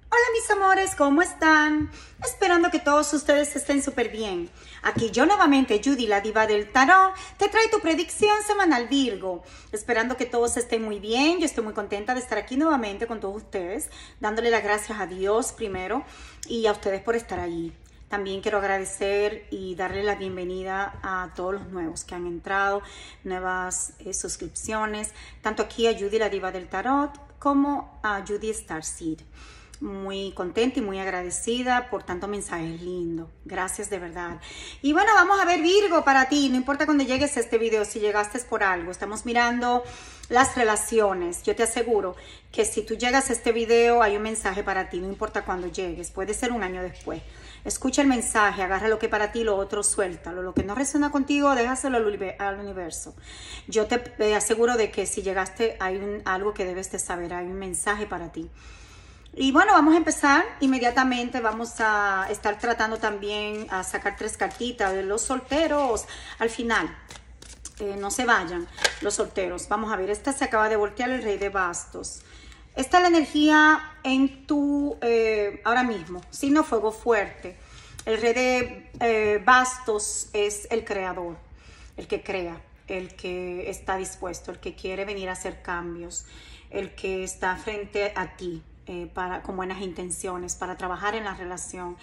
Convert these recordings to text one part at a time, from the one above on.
Hola mis amores, ¿cómo están? Esperando que todos ustedes estén súper bien. Aquí yo nuevamente, Judy, la diva del tarot, te trae tu predicción semanal Virgo. Esperando que todos estén muy bien. Yo estoy muy contenta de estar aquí nuevamente con todos ustedes, dándole las gracias a Dios primero y a ustedes por estar allí. También quiero agradecer y darle la bienvenida a todos los nuevos que han entrado, nuevas suscripciones, tanto aquí a Judy, la diva del tarot, como a Judy Starseed. Muy contenta y muy agradecida por tantos mensajes lindos. Gracias de verdad. Y bueno, vamos a ver Virgo para ti. No importa cuando llegues a este video, si llegaste por algo. Estamos mirando las relaciones. Yo te aseguro que si tú llegas a este video, hay un mensaje para ti. No importa cuándo llegues. Puede ser un año después. Escucha el mensaje, agarra lo que para ti, lo otro suéltalo. Lo que no resuena contigo, déjaselo al universo. Yo te aseguro de que si llegaste, hay algo que debes de saber. Hay un mensaje para ti. Y bueno, vamos a empezar inmediatamente. Vamos a estar tratando también a sacar 3 cartitas de los solteros al final. No se vayan los solteros. Vamos a ver, esta se acaba de voltear, el Rey de Bastos. Esta es la energía en tu, ahora mismo, signo fuego fuerte. El Rey de Bastos es el creador, el que crea, el que está dispuesto, el que quiere venir a hacer cambios, el que está frente a ti. Con buenas intenciones, para trabajar en la relación.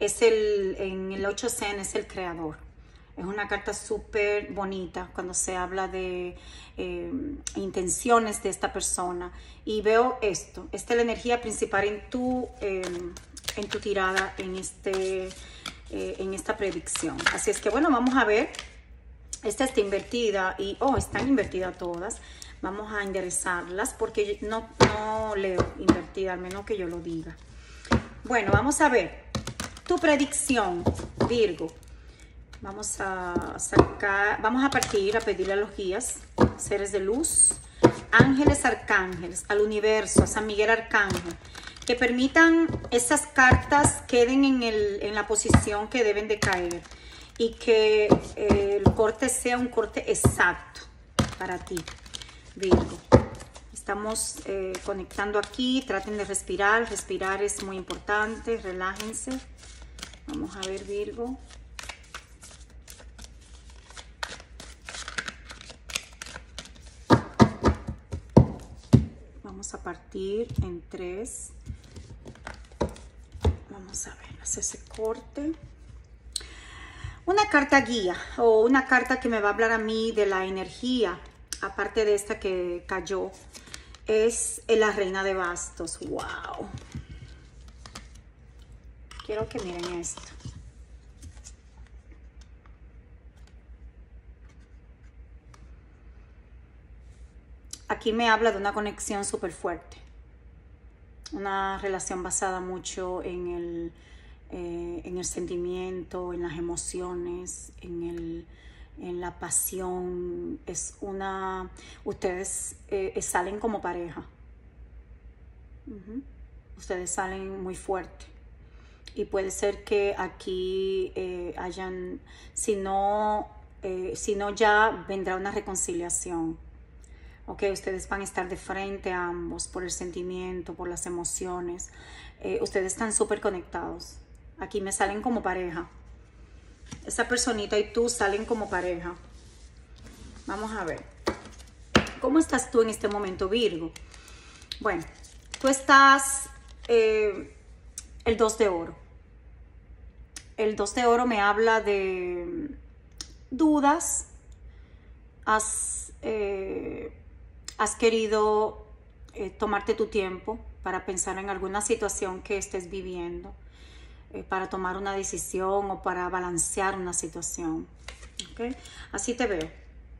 En el 8 Zen es el creador. Es una carta súper bonita cuando se habla de intenciones de esta persona. Y veo esto. Esta es la energía principal en tu tirada, en esta predicción. Así es que bueno, vamos a ver. Esta está invertida y, están invertidas todas. Vamos a enderezarlas porque no leo invertida, al menos que yo lo diga. Bueno, vamos a ver tu predicción, Virgo. Vamos a sacar, vamos a partir a pedirle a los guías, seres de luz, ángeles, arcángeles, al universo, a San Miguel Arcángel, que permitan esas cartas queden en la posición que deben de caer y que el corte sea un corte exacto para ti, Virgo. Estamos conectando aquí. Traten de respirar. Respirar es muy importante. Relájense. Vamos a ver, Virgo. Vamos a partir en 3. Vamos a ver, hacer ese corte. Una carta guía o una carta que me va a hablar a mí de la energía, aparte de esta que cayó, es la Reina de Bastos. ¡Wow! Quiero que miren esto. Aquí me habla de una conexión súper fuerte. Una relación basada mucho en el sentimiento, en las emociones, en la pasión. Ustedes salen como pareja. Ustedes salen muy fuerte. Y puede ser que aquí si no ya vendrá una reconciliación. Ok, ustedes van a estar de frente a ambos por el sentimiento, por las emociones. Ustedes están súper conectados. Aquí me salen como pareja. Esa personita y tú salen como pareja. Vamos a ver. ¿Cómo estás tú en este momento, Virgo? Bueno, tú estás el 2 de oro. El 2 de oro me habla de dudas. Has querido tomarte tu tiempo para pensar en alguna situación que estés viviendo, para tomar una decisión o para balancear una situación. ¿Okay? Así te veo.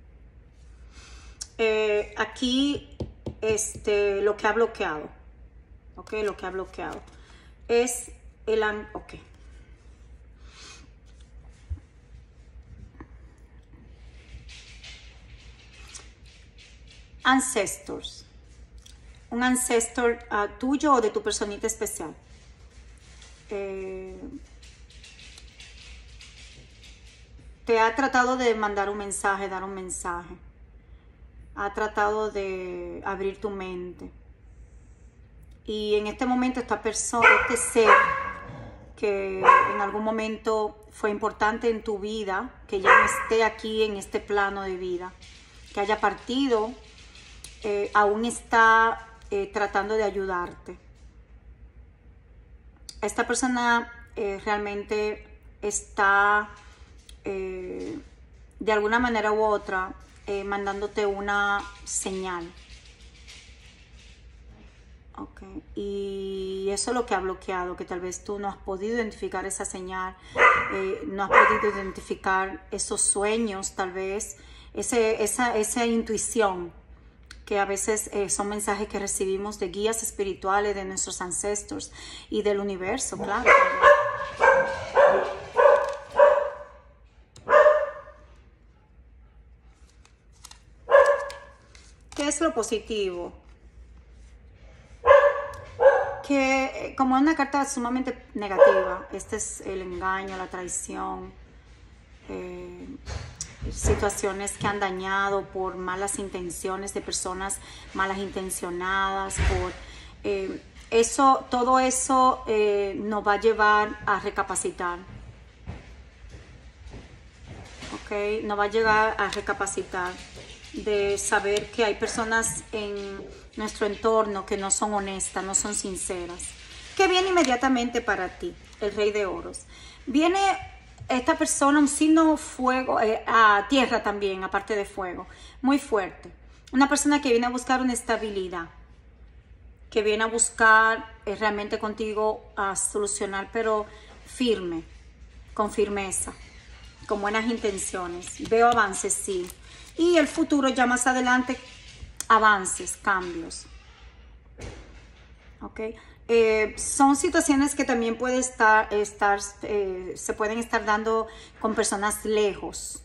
Aquí lo que ha bloqueado, ¿okay? Lo que ha bloqueado es ok. Ancestors. Un ancestor tuyo o de tu personita especial. Te ha tratado de mandar un mensaje, dar un mensaje. Ha tratado de abrir tu mente. Y en este momento esta persona, este ser que en algún momento fue importante en tu vida, que ya no esté aquí en este plano de vida, que haya partido, aún está tratando de ayudarte. Esta persona realmente está de alguna manera u otra mandándote una señal. Okay. Y eso es lo que ha bloqueado, que tal vez tú no has podido identificar esa señal, no has podido identificar esos sueños, tal vez esa intuición, que a veces son mensajes que recibimos de guías espirituales, de nuestros ancestros y del universo, claro. ¿Qué es lo positivo? Que como es una carta sumamente negativa, este es el engaño, la traición, situaciones que han dañado por malas intenciones de personas malas intencionadas, todo eso nos va a llevar a recapacitar, ¿ok? Nos va a llegar a recapacitar de saber que hay personas en nuestro entorno que no son honestas, no son sinceras. ¿Qué viene inmediatamente para ti? El Rey de Oros. Viene esta persona, un signo fuego, a tierra también, aparte de fuego, muy fuerte. Una persona que viene a buscar una estabilidad, que viene a buscar realmente contigo a solucionar, pero firme, con firmeza, con buenas intenciones. Veo avances, sí. Y el futuro ya más adelante, avances, cambios. ¿Ok? Son situaciones que también se pueden estar dando con personas lejos.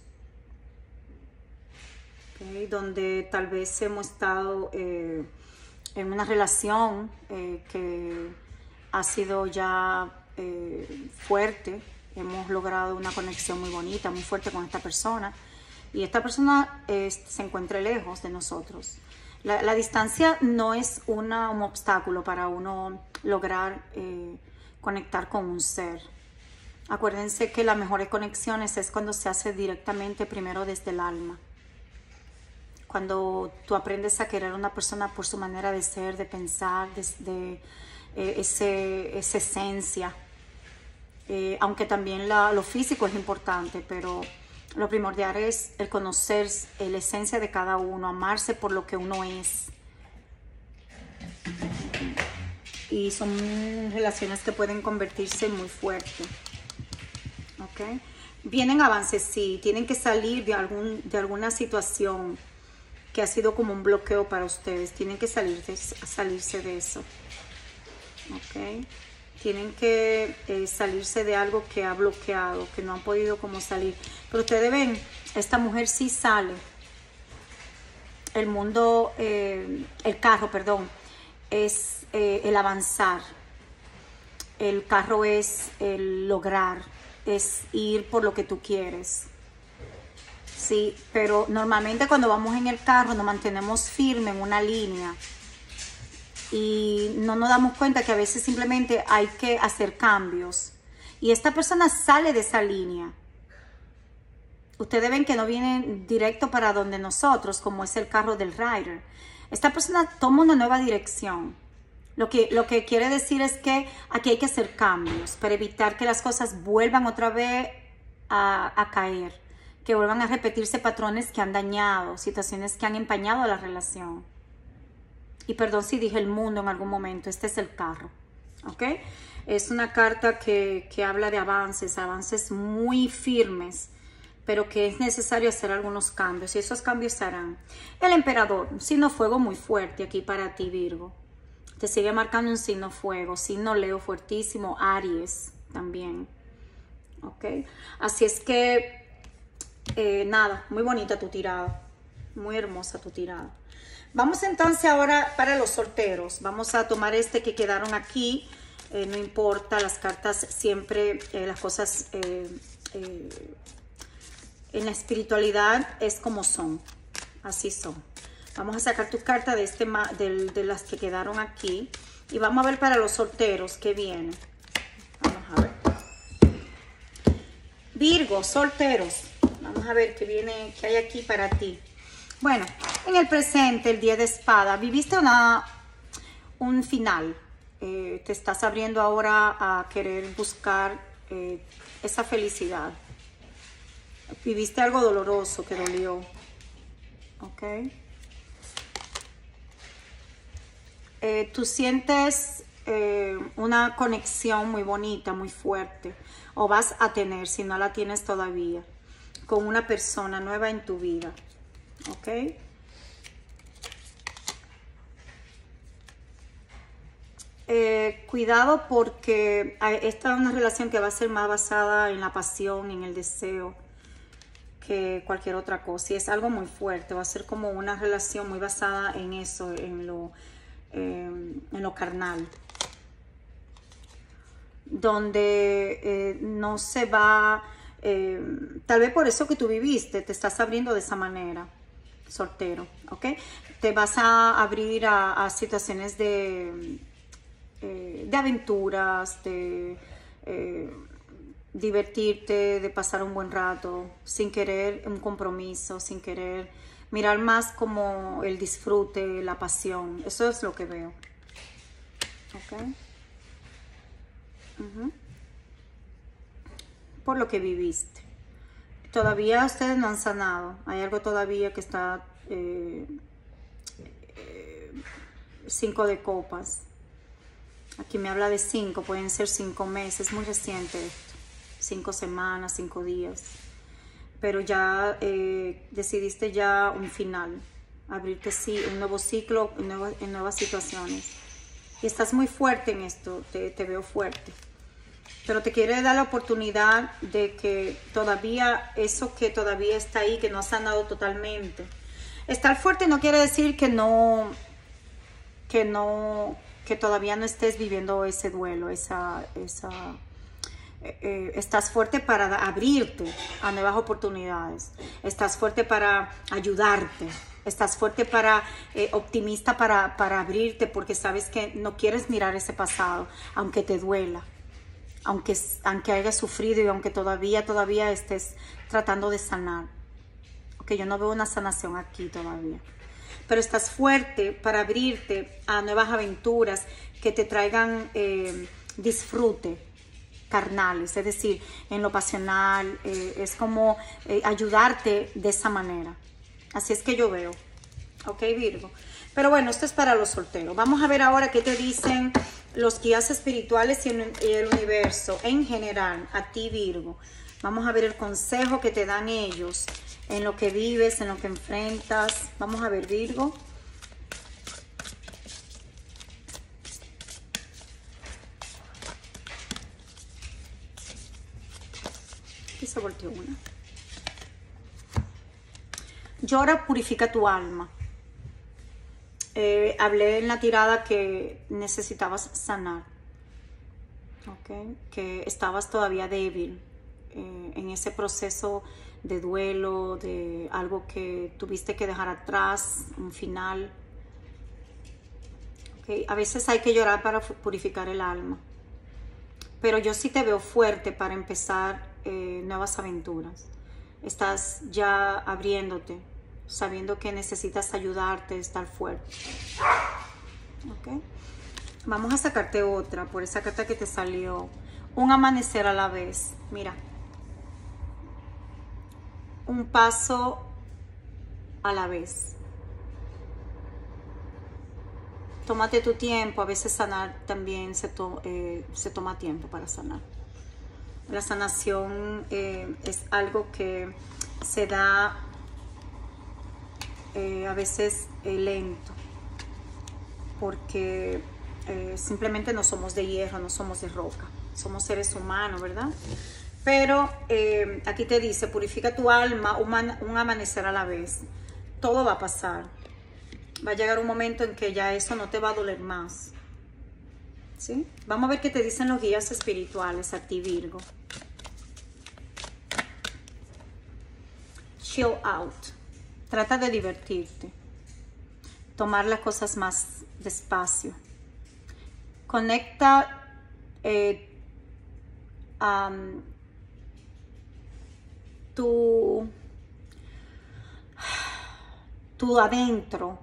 ¿Okay? Donde tal vez hemos estado en una relación que ha sido ya fuerte. Hemos logrado una conexión muy bonita, muy fuerte con esta persona. Y esta persona se encuentra lejos de nosotros. La distancia no es un obstáculo para uno lograr conectar con un ser. Acuérdense que las mejores conexiones es cuando se hace directamente primero desde el alma. Cuando tú aprendes a querer a una persona por su manera de ser, de pensar, de esa esencia. Aunque también lo físico es importante, pero lo primordial es el conocer la esencia de cada uno, amarse por lo que uno es. Y son relaciones que pueden convertirse muy fuertes. ¿Ok? Vienen avances, sí. Tienen que salir de alguna situación que ha sido como un bloqueo para ustedes. Tienen que salirse de eso. ¿Ok? Tienen que salirse de algo que ha bloqueado, que no han podido como salir. Pero ustedes ven, esta mujer sí sale. El mundo, el carro, perdón, es el avanzar. El carro es el lograr, es ir por lo que tú quieres. Sí, pero normalmente cuando vamos en el carro nos mantenemos firmes en una línea. Y no nos damos cuenta que a veces simplemente hay que hacer cambios. Y esta persona sale de esa línea. Ustedes ven que no viene directo para donde nosotros, como es el carro del rider. Esta persona toma una nueva dirección. Lo que quiere decir es que aquí hay que hacer cambios para evitar que las cosas vuelvan otra vez a caer. Que vuelvan a repetirse patrones que han dañado, situaciones que han empañado la relación. Y perdón si dije el mundo en algún momento, este es el carro, ¿ok? Es una carta que habla de avances muy firmes, pero que es necesario hacer algunos cambios, y esos cambios se harán. El emperador, un signo fuego muy fuerte aquí para ti, Virgo. Te sigue marcando un signo fuego, signo Leo fuertísimo, Aries también, ¿ok? Así es que, nada, muy bonita tu tirada, muy hermosa tu tirada. Vamos entonces ahora para los solteros. Vamos a tomar que quedaron aquí. No importa, las cartas siempre, las cosas en la espiritualidad es como son. Así son. Vamos a sacar tu carta de las que quedaron aquí. Y vamos a ver para los solteros qué viene. Vamos a ver. Virgo, solteros. Vamos a ver qué viene, qué hay aquí para ti. Bueno, en el presente, el 10 de espada, viviste un final. Te estás abriendo ahora a querer buscar esa felicidad. Viviste algo doloroso que dolió. ¿Ok? Tú sientes una conexión muy bonita, muy fuerte, o vas a tener, si no la tienes todavía, con una persona nueva en tu vida, ¿ok? Cuidado porque esta es una relación que va a ser más basada en la pasión, en el deseo, que cualquier otra cosa. Y es algo muy fuerte, va a ser como una relación muy basada en eso, en lo carnal, donde no se va, tal vez por eso que tú viviste, te estás abriendo de esa manera, soltero, ¿ok? Te vas a abrir a situaciones de aventuras, de divertirte, de pasar un buen rato, sin querer un compromiso, sin querer mirar más como el disfrute, la pasión. Eso es lo que veo. ¿Ok? Por lo que viviste. Todavía ustedes no han sanado. Hay algo todavía que está 5 de copas. Aquí me habla de 5, pueden ser 5 meses, muy reciente esto. 5 semanas, 5 días. Pero ya decidiste ya un final, abrirte sí, un nuevo ciclo, en nuevas situaciones. Y estás muy fuerte en esto, te veo fuerte. Pero te quiero dar la oportunidad de que todavía, eso que todavía está ahí, que no has sanado totalmente. Estar fuerte no quiere decir que todavía no estés viviendo ese duelo, estás fuerte para abrirte a nuevas oportunidades, estás fuerte para ayudarte, estás fuerte optimista para abrirte, porque sabes que no quieres mirar ese pasado, aunque te duela, aunque hayas sufrido y aunque todavía estés tratando de sanar. Okay, yo no veo una sanación aquí todavía. Pero estás fuerte para abrirte a nuevas aventuras que te traigan disfrute carnales, es decir, en lo pasional, es como ayudarte de esa manera. Así es que yo veo. Ok, Virgo. Pero bueno, esto es para los solteros. Vamos a ver ahora qué te dicen los guías espirituales y el universo en general, a ti, Virgo. Vamos a ver el consejo que te dan ellos en lo que vives, en lo que enfrentas. Vamos a ver, Virgo. Aquí se volteó una. Llora, purifica tu alma. Hablé en la tirada que necesitabas sanar. Okay. Que estabas todavía débil en ese proceso de duelo, de algo que tuviste que dejar atrás, un final. Okay. A veces hay que llorar para purificar el alma. Pero yo sí te veo fuerte para empezar nuevas aventuras. Estás ya abriéndote, sabiendo que necesitas ayudarte, estar fuerte. Okay. Vamos a sacarte otra por esa carta que te salió. Un amanecer a la vez. Mira. Un paso a la vez. Tómate tu tiempo. A veces sanar también se toma tiempo para sanar. La sanación es algo que se da a veces lento. Porque simplemente no somos de hierro, no somos de roca. Somos seres humanos, ¿verdad? Pero aquí te dice, purifica tu alma, un amanecer a la vez. Todo va a pasar. Va a llegar un momento en que ya eso no te va a doler más. ¿Sí? Vamos a ver qué te dicen los guías espirituales a ti, Virgo. Chill out. Trata de divertirte. Tomar las cosas más despacio. Conecta tu adentro.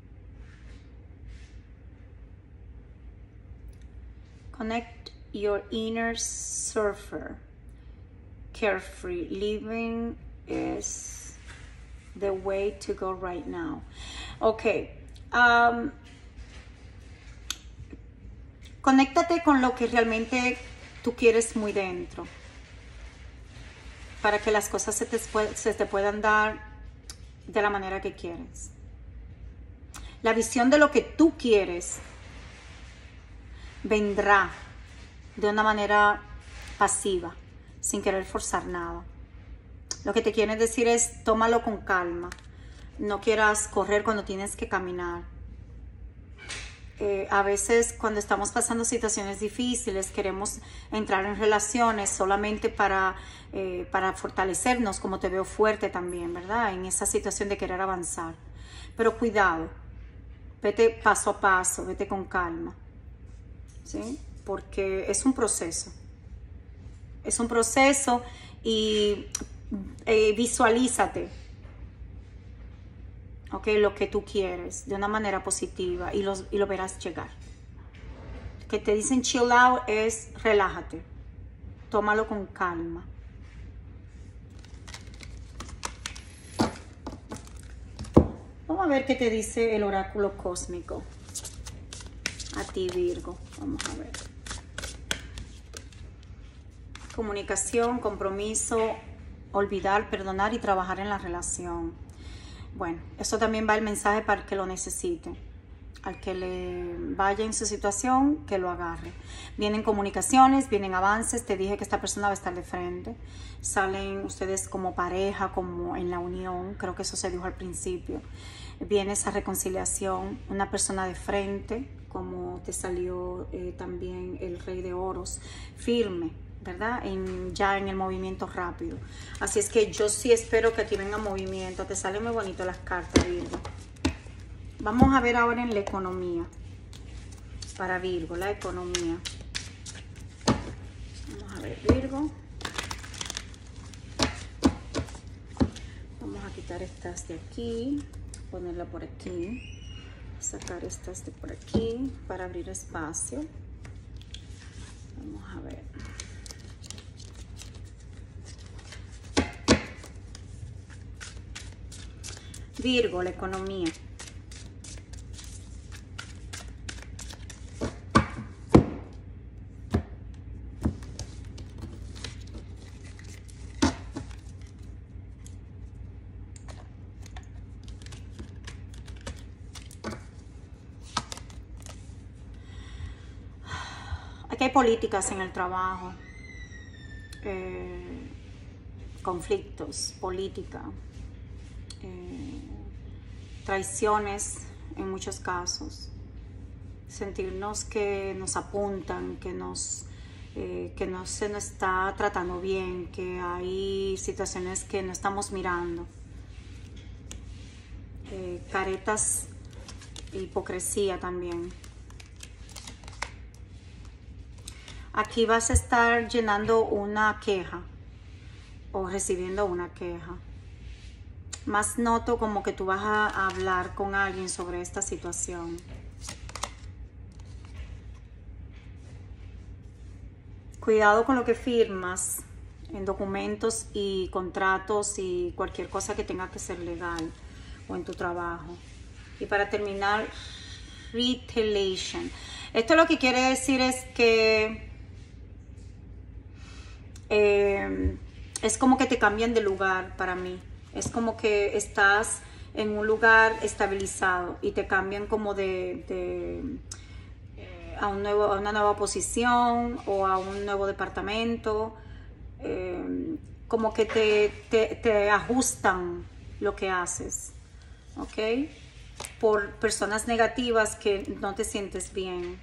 Connect your inner surfer. Carefree living is the way to go right now. Ok. Conéctate con lo que realmente tú quieres muy dentro, para que las cosas se te puedan dar de la manera que quieres. La visión de lo que tú quieres vendrá de una manera pasiva, sin querer forzar nada. Lo que te quieren decir es, tómalo con calma. No quieras correr cuando tienes que caminar. A veces cuando estamos pasando situaciones difíciles queremos entrar en relaciones solamente para fortalecernos, como te veo fuerte también, ¿verdad? En esa situación de querer avanzar. Pero cuidado, vete paso a paso, vete con calma, ¿sí? Porque es un proceso. Es un proceso y visualízate. Ok, lo que tú quieres de una manera positiva y lo verás llegar. Que te dicen chill out es relájate, tómalo con calma. Vamos a ver qué te dice el oráculo cósmico a ti, Virgo. Vamos a ver. Comunicación, compromiso, olvidar, perdonar y trabajar en la relación. Bueno, eso también va el mensaje para el que lo necesite. Al que le vaya en su situación, que lo agarre. Vienen comunicaciones, vienen avances. Te dije que esta persona va a estar de frente. Salen ustedes como pareja, como en la unión. Creo que eso se dijo al principio. Viene esa reconciliación, una persona de frente, como te salió también el Rey de Oros, firme, ¿verdad? Ya en el movimiento rápido. Así es que yo sí espero que aquí venga movimiento. Te salen muy bonitas las cartas, Virgo. Vamos a ver ahora en la economía. Para Virgo, la economía. Vamos a ver, Virgo. Vamos a quitar estas de aquí, ponerla por aquí, sacar estas de por aquí para abrir espacio. Vamos a ver. Virgo, la economía. Aquí hay políticas en el trabajo, conflictos, política, traiciones en muchos casos, sentirnos que nos apuntan, que no se nos está tratando bien, que hay situaciones que no estamos mirando, caretas, hipocresía también. Aquí vas a estar llenando una queja o recibiendo una queja. Más noto como que tú vas a hablar con alguien sobre esta situación. Cuidado con lo que firmas en documentos y contratos y cualquier cosa que tenga que ser legal o en tu trabajo. Y para terminar, retaliation. Esto lo que quiere decir es que es como que te cambian de lugar para mí. Es como que estás en un lugar estabilizado y te cambian como a una nueva posición o a un nuevo departamento. Como que te ajustan lo que haces, ¿ok? Por personas negativas que no te sientes bien.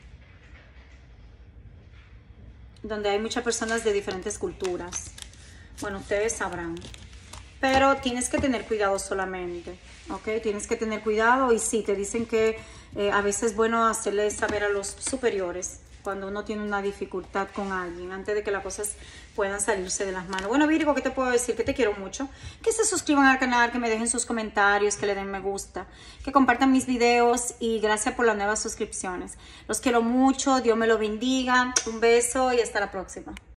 Donde hay muchas personas de diferentes culturas. Bueno, ustedes sabrán. Pero tienes que tener cuidado solamente, ¿ok? Tienes que tener cuidado y sí, te dicen que a veces es bueno hacerle saber a los superiores cuando uno tiene una dificultad con alguien, antes de que las cosas puedan salirse de las manos. Bueno, Virgo, ¿qué te puedo decir? Que te quiero mucho. Que se suscriban al canal, que me dejen sus comentarios, que le den me gusta, que compartan mis videos y gracias por las nuevas suscripciones. Los quiero mucho, Dios me lo bendiga. Un beso y hasta la próxima.